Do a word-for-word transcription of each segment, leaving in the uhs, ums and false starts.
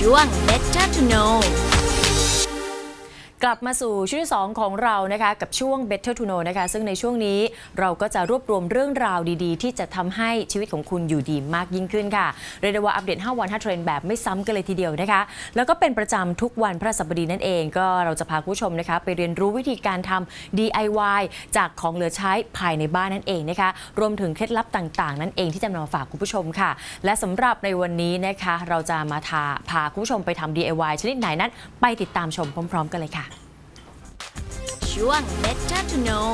ช่วง Better to Know กลับมาสู่ช่วงที่สองของเรานะคะกับช่วง Better to Know นะคะซึ่งในช่วงนี้เราก็จะรวบรวมเรื่องราวดีๆที่จะทำให้ชีวิตของคุณอยู่ดีมากยิ่งขึ้นค่ะเรียกได้ว่าอัปเดตห้าวันห้าเทรนด์แบบไม่ซ้ำกันเลยทีเดียวนะคะแล้วก็เป็นประจำทุกวันพฤหัสบดีนั่นเองก็เราจะพาคุณผู้ชมนะคะไปเรียนรู้วิธีการทำ ดี ไอ วาย จากของเหลือใช้ภายในบ้านนั่นเองนะคะรวมถึงเคล็ดลับต่างๆนั่นเองที่จะนำมาฝากคุณผู้ชมค่ะและสำหรับในวันนี้นะคะเราจะมาทาพาคุณผู้ชมไปทำ ดี ไอ วาย ชนิดไหนนั้นไปติดตามชมพร้อมๆกันเลยค่ะช่วง Better to Know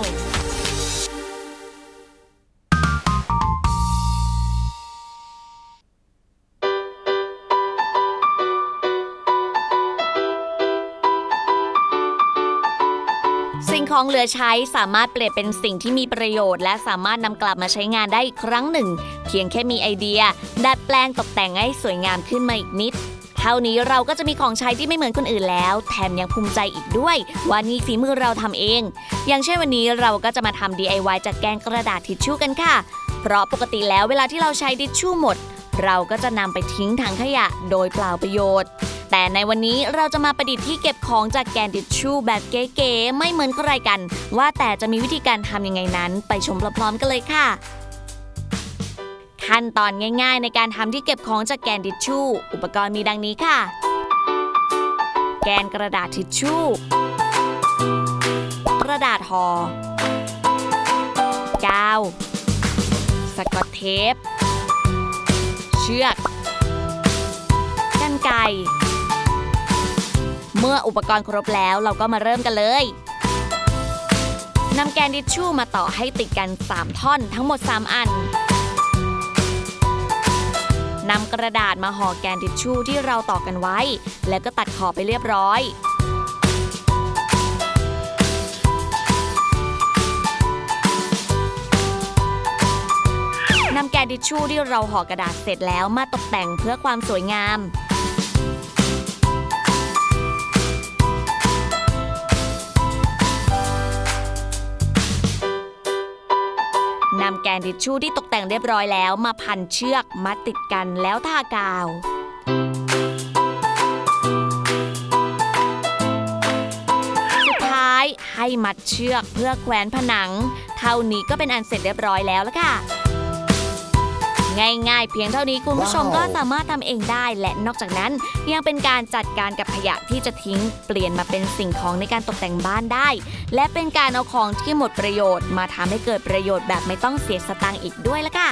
สิ่งของเหลือใช้สามารถเปลี่ยนเป็นสิ่งที่มีประโยชน์และสามารถนำกลับมาใช้งานได้อีกครั้งหนึ่งเพียงแค่มีไอเดียดัดแปลงตกแต่งให้สวยงามขึ้นมาอีกนิดเท่านี้เราก็จะมีของใช้ที่ไม่เหมือนคนอื่นแล้วแถมยังภูมิใจอีกด้วยว่านี่ฝีมือเราทำเองอย่างเช่นวันนี้เราก็จะมาทำ ดี ไอ วาย จากแกนกระดาษทิชชู่กันค่ะเพราะปกติแล้วเวลาที่เราใช้ทิชชู่หมดเราก็จะนำไปทิ้งถังขยะโดยเปล่าประโยชน์แต่ในวันนี้เราจะมาประดิษฐ์ที่เก็บของจากแกนทิชชู่แบบเก๋ๆไม่เหมือนใครกันว่าแต่จะมีวิธีการทำยังไงนั้นไปชมพร้อมๆกันเลยค่ะขั้นตอนง่ายๆในการทำที่เก็บของจากแกนทิชชู่อุปกรณ์มีดังนี้ค่ะแกนกระดาษทิชชู่กระดาษห่อกาวสกอตเทปเชือกกรรไกรเมื่ออุปกรณ์ครบแล้วเราก็มาเริ่มกันเลยนำแกนทิชชู่มาต่อให้ติดกันสามท่อนทั้งหมดสามอันนำกระดาษมาห่อแกนทิชชู่ที่เราต่อกันไว้แล้วก็ตัดขอบไปเรียบร้อยนำแกนทิชชู่ที่เราห่อกระดาษเสร็จแล้วมาตกแต่งเพื่อความสวยงามนำแกนทิชชู่ที่ตกแต่งเรียบร้อยแล้วมาพันเชือกมัดติดกันแล้วทากาวสุดท้ายให้มัดเชือกเพื่อแขวนผนังเท่านี้ก็เป็นอันเสร็จเรียบร้อยแล้วละค่ะง่ายๆเพียงเท่านี้คุณผู้ชมก็สามารถทำเองได้และนอกจากนั้นยังเป็นการจัดการกับขยะที่จะทิ้งเปลี่ยนมาเป็นสิ่งของในการตกแต่งบ้านได้และเป็นการเอาของที่หมดประโยชน์มาทำให้เกิดประโยชน์แบบไม่ต้องเสียสตางค์อีกด้วยละค่ะ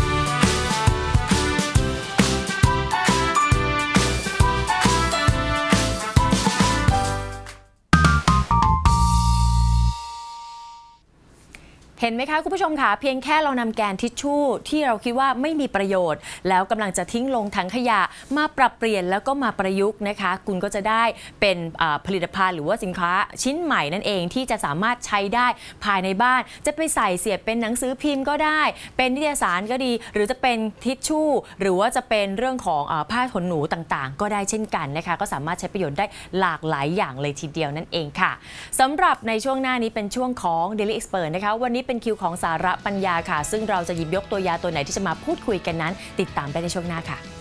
เห็นไหมคะคุณผู้ชมคะเพียงแค่เรานำแกนทิชชู่ที่เราคิดว่าไม่มีประโยชน์แล้วกำลังจะทิ้งลงถังขยะมาปรับเปลี่ยนแล้วก็มาประยุกต์นะคะคุณก็จะได้เป็นผลิตภัณฑ์หรือว่าสินค้าชิ้นใหม่นั่นเองที่จะสามารถใช้ได้ภายในบ้านจะไปใส่เสียบเป็นหนังสือพิมพ์ก็ได้เป็นนิตยสารก็ดีหรือจะเป็นทิชชู่หรือว่าจะเป็นเรื่องของผ้าขนหนูต่างๆก็ได้เช่นกันนะคะก็สามารถใช้ประโยชน์ได้หลากหลายอย่างเลยทีเดียวนั่นเองค่ะสำหรับในช่วงหน้านี้เป็นช่วงของ Daily Expert นะคะวันนี้เป็นคิวของสาระปัญญาค่ะซึ่งเราจะหยิบยกตัวยาตัวไหนที่จะมาพูดคุยกันนั้นติดตามได้ในช่วงหน้าค่ะ